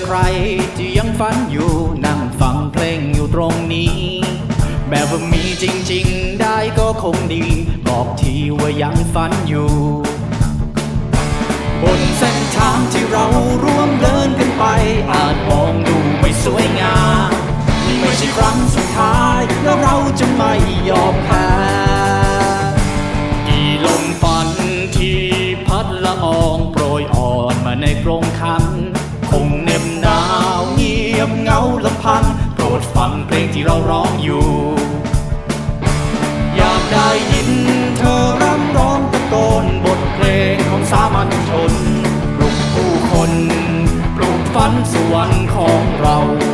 ใครที่ยังฝันอยู่นั่งฟังเพลงอยู่ตรงนี้แบบว่ามีจริงๆได้ก็คงดีบอกทีว่ายังฝันอยู่บนเส้นทางที่เราร่วมเดินกันไปอาจมองดูไม่สวยงามนี่ไม่ใช่ครั้งสุดท้ายแล้วเราจะไม่ยอมแพ้กี่ลมฝันที่พัดละอองโปรยอ่อนมาในกรงขันคงเหน็บหนาวเงียบเหงาลำพังโปรดฟังเพลงที่เราร้องอยู่อยากได้ยินเธอร่ำร้องตะโกนบทเพลงของสามัญชนปลุกผู้คนปลุกฝันสวรรค์ของเรา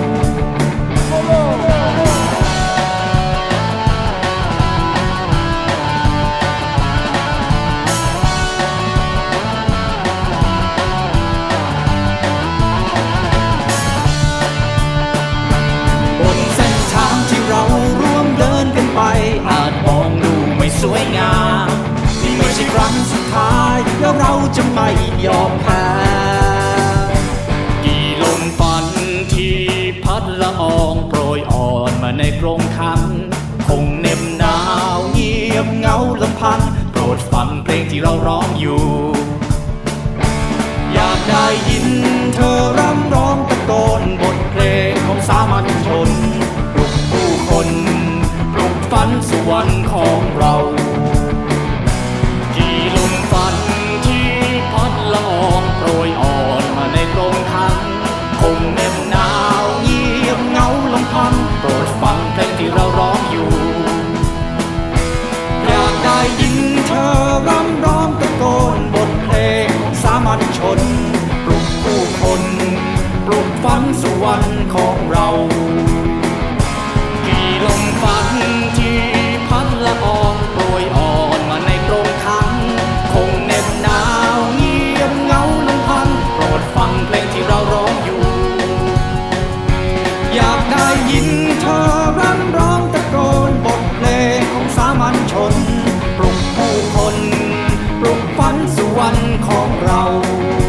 อาจมองดูไม่สวยงามนี่ไม่ใช่ครั้งสุดท้ายแล้วเราจะไม่ยอมแพ้กี่ลมฝันที่พัดละอองโปรยอ่อนมาในกรงขันคงเหน็บหนาวเงียบเหงาลำพังโปรดฟังเพลงที่เราร้องอยู่อยากได้ยินเธอร่ำร้องตะโกนบทเพลงของสามัญชนปลุกผู้คนฝันสวรรค์ของเรากี่ลมฝันที่พัดละอองโปรยอ่อนมาในกรงขันคงเหน็บหนาวเงียบเหงาลำพังโปรดฟังเพลงที่เราร้องอยู่อยากได้ยินเธอร่ำร้องตะโกนบทเพลงของสามัญชนปลุกผู้คนปลุกฝันสวรรค์ของเรากี่ลมฝันที่พัดละอองโปรยอ่อนมาในกรงขันคงเหน็บหนาวเงียบเหงาลำพังโปรดฟังเพลงที่เราร้องอยู่อยากได้ยินเธอร่ำร้องตะโกนบทเพลงของสามัญชนปลุกผู้คนปลุกฝันสวรรค์ของเรา